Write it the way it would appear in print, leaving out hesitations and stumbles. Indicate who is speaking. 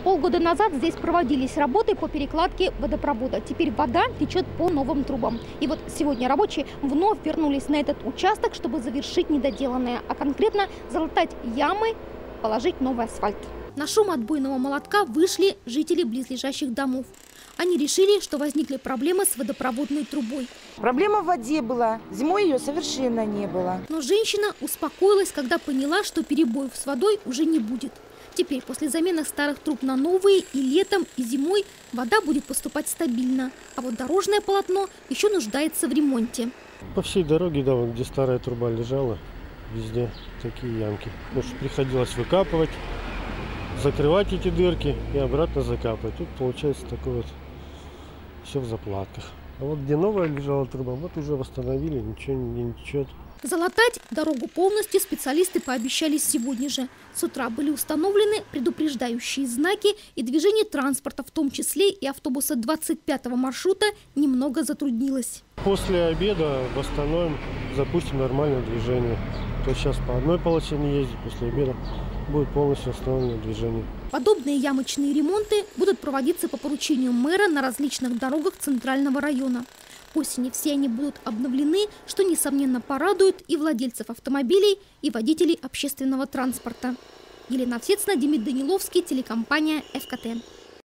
Speaker 1: Полгода назад здесь проводились работы по перекладке водопровода. Теперь вода течет по новым трубам. И вот сегодня рабочие вновь вернулись на этот участок, чтобы завершить недоделанное, а конкретно залатать ямы, положить новый асфальт. На шум отбойного молотка вышли жители близлежащих домов. Они решили, что возникли проблемы с водопроводной трубой.
Speaker 2: Проблема в воде была. Зимой ее совершенно не было.
Speaker 1: Но женщина успокоилась, когда поняла, что перебоев с водой уже не будет. Теперь после замены старых труб на новые и летом, и зимой вода будет поступать стабильно. А вот дорожное полотно еще нуждается в ремонте.
Speaker 3: По всей дороге, да, вот где старая труба лежала, везде такие ямки. Потому что приходилось выкапывать, закрывать эти дырки и обратно закапывать. Тут получается такое вот все в заплатках. А вот где новая лежала труба, вот уже восстановили, ничего не течет.
Speaker 1: Залатать дорогу полностью специалисты пообещали сегодня же. С утра были установлены предупреждающие знаки, и движение транспорта, в том числе и автобуса 25-го маршрута, немного затруднилось.
Speaker 3: После обеда восстановим, запустим нормальное движение. То сейчас по одной полосе не ездить, после обеда будет полностью восстановлено движение.
Speaker 1: Подобные ямочные ремонты будут проводиться по поручению мэра на различных дорогах Центрального района. К осени все они будут обновлены, что, несомненно, порадует и владельцев автомобилей, и водителей общественного транспорта. Елена Овсецина, Демид Даниловский, телекомпания ФКТ.